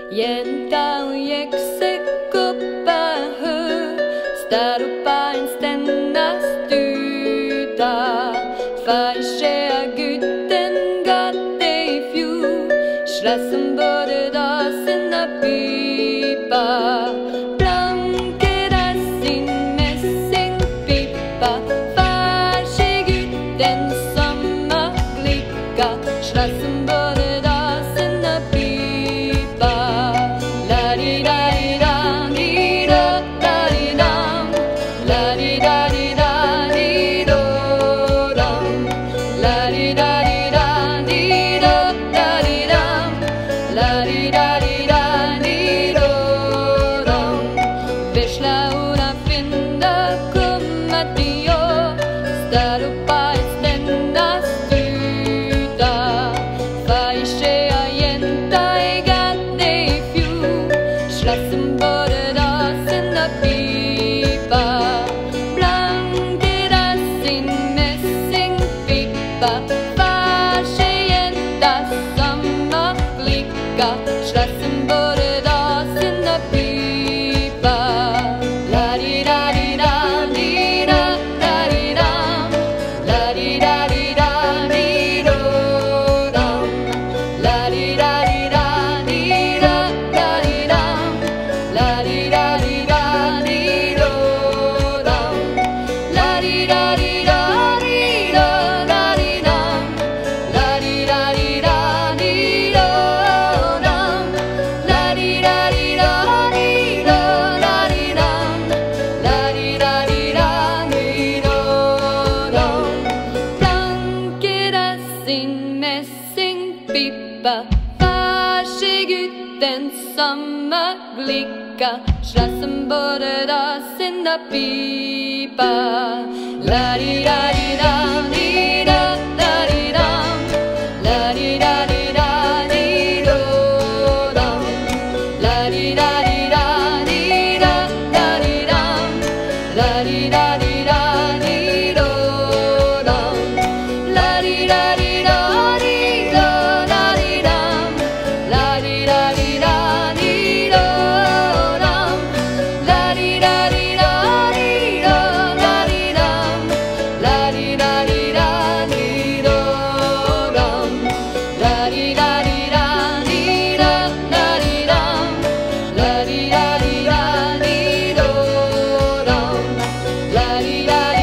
Jänta och jäksekoppahu Starupain stennas tuta Faishea gytten gatte i fjol Slassen både dasen a pipa Blankera sin mässingpipa Farsche gytten samma glicka Slassen både dasen a pipa La-di-da-di-da-di-da, da-di-dam La-di-da-di-da-di-do-dam La-di-da-di-da-di-da, da-di-dam La-di-da-di-da-di-do-dam Vyšla una finda kummat bio Starupain stennas tuta Faishea jänta I gatte I fjol Slassen både dasen a pipa Blankera sin mässingpipa Farsche jänta samma glicka Slassen både dasen a pipa La-di-da-di-da-di-da, da-di-dam La-di-da-di-da-di-do-dam La-di-da-di-da-di-da, da-di-dam La-di-da-di-da-di-do-dam La-di-da-di-da-di-da, da-di-dam La-di-da-di-da-di-do-dam La-di-da-di-da-di-da, da-di-dam La-di-da-di-da-di-do-dam Blankera sin mässingpipa Farsche gytten samma glicka Slassen både dasen a pipa La-di-da-di-da-di-da, da-di-dam La-di-da-di-da-di-do-dam La-di-da-di-da-di-da, da-di-dam La-di-da-di-da-di-do-dam La-di-da-di-da-di-da, da-di-dam La-di-da-di-da-di-do-dam La-di-da-di-da-di-da, da-di-dam La-di-da-di-da-di-do-dam La-di-da-di-da-di-da, da-di-dam La-di-da-di-da-di-do-dam La-di-da-di-da